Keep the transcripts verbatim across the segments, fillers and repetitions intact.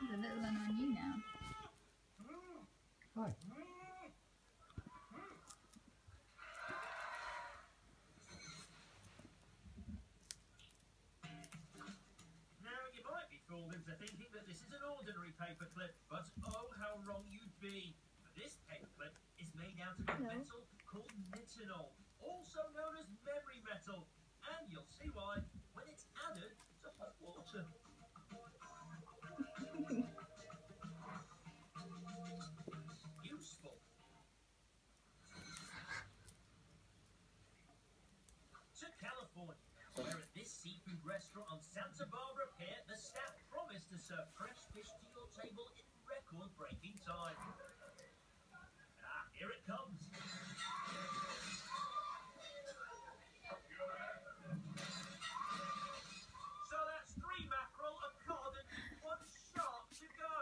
There's a little one on you now. Hi. Now, you might be fooled into thinking that this is an ordinary paperclip, but oh, how wrong you'd be. For this paperclip is made out of a Hello. metal called nitinol, also known as memory metal, and you'll see why when it's added to hot water. Useful. To California, where at this seafood restaurant on Santa Barbara Pier, the staff promised to serve fresh fish to your table in record-breaking time. Ah, here it comes. So that's three mackerel, a cod, and one shark to go.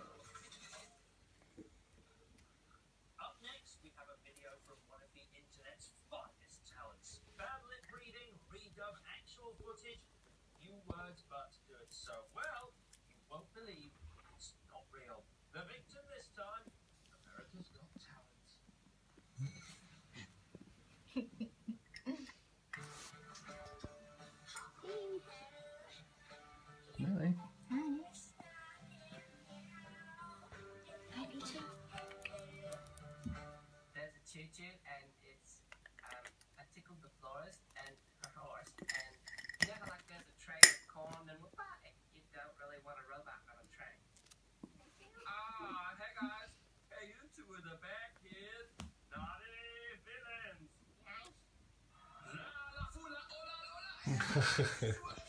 Up next, we have a video from one of the internet's finest talents. Bad lip reading, redub actual footage, new words, but do it so well, you won't believe it's not real. The victim this time, America's Got Talent. Millie. Nice. Hi, Peachy. There's a choo-choo and it's um, I tickled the florist and her horse, and you know how like there's a tray of corn and whoop, you don't really want a robot on a tray. Ah, hey guys, hey you two are the bad kids, naughty villains. La la fula, hola hola.